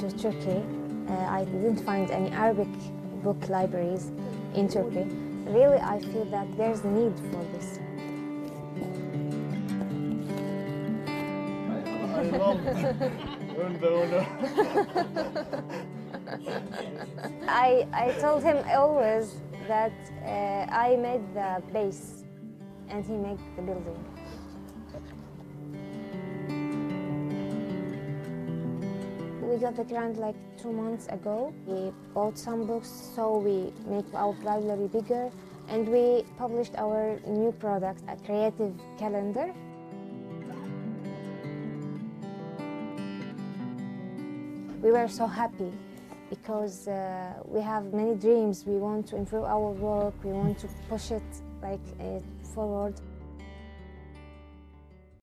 to Turkey. I didn't find any Arabic book libraries in Turkey. Really, I feel that there's a need for this. I love Undo. I told him always that I made the base and he made the building. We got the grant like 2 months ago. We bought some books, so we make our library bigger, and we published our new product, a creative calendar. We were so happy because we have many dreams. We want to improve our work. We want to push it forward.